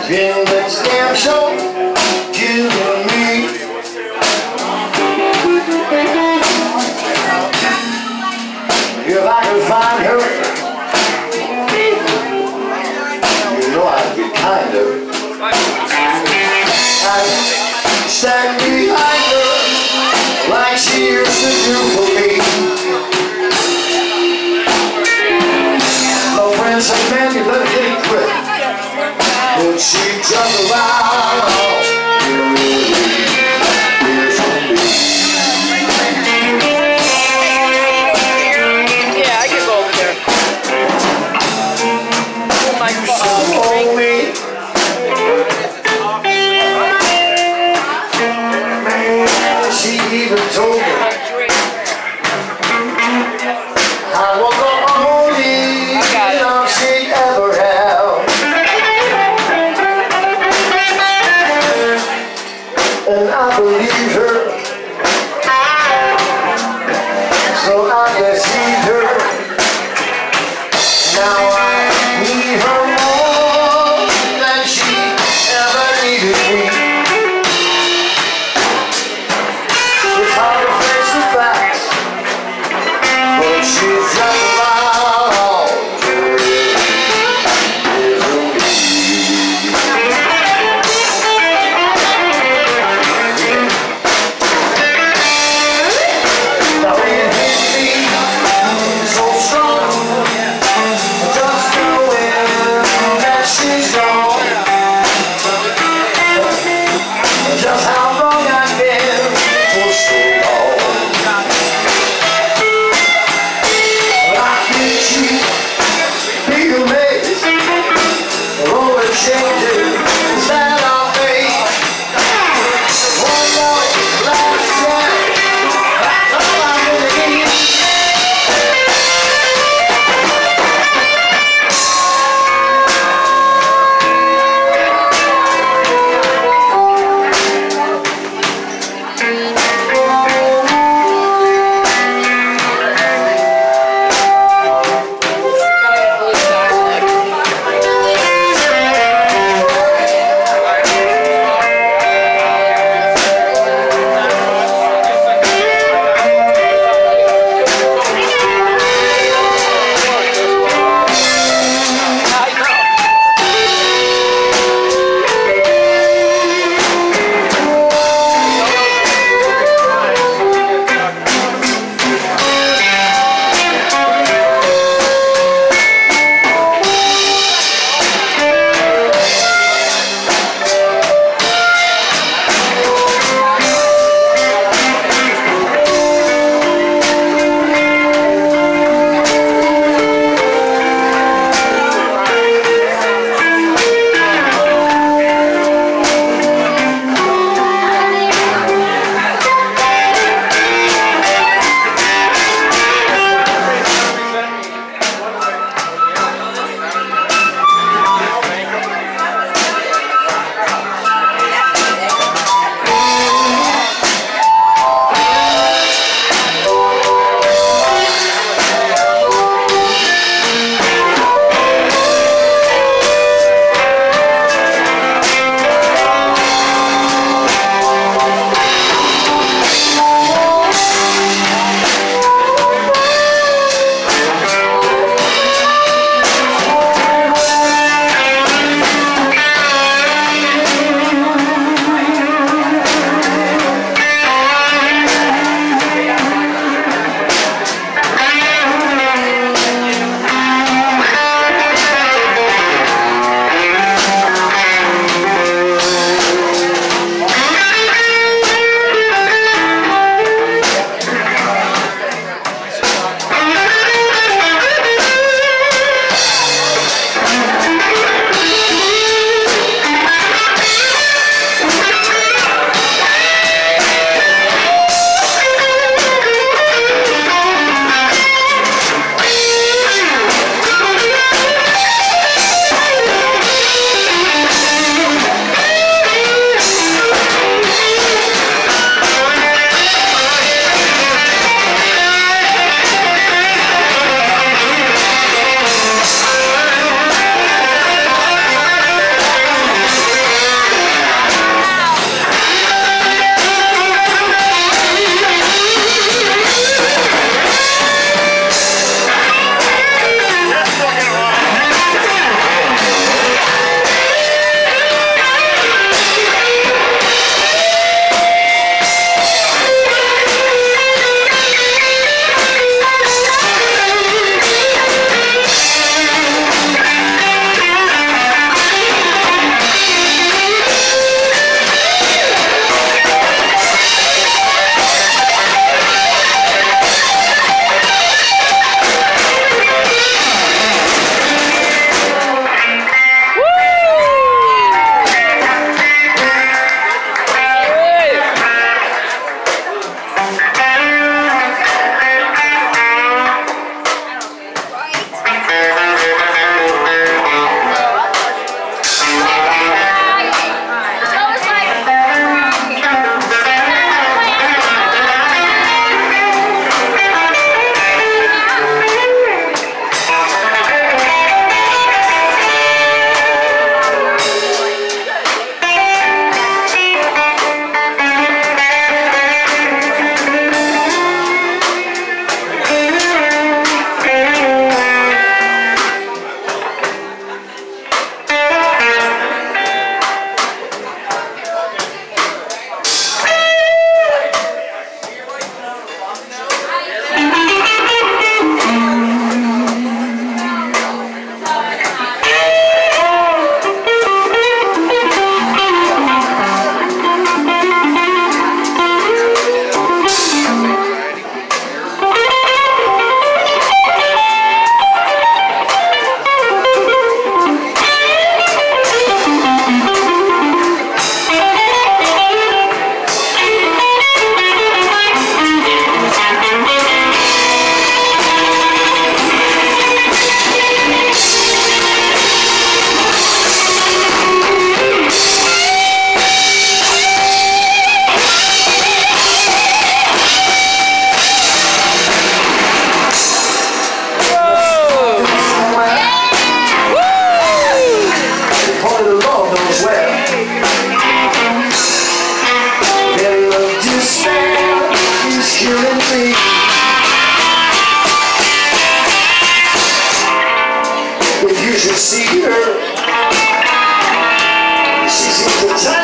Greene'S Jam show, you and me. If I could find her, you know I'd be kind of. I'd stand behind her like she used to do for me. My friends say, man, you better get quit. But she jumped around. Yeah, I can go over there. Oh my God. Man, she even told me I was the only love she ever had. And I believe her, so I deceived her. Now I need her more than she ever needed me. It's hard to face the facts, but she's just around to really isn't me. Now it hit me so strong, just knowing that she's gone. Just how long I've been for so long. I think she be amazed at all the changes that I've made. One more last chance, that's all I'm gonna need. But you should see her. She seems to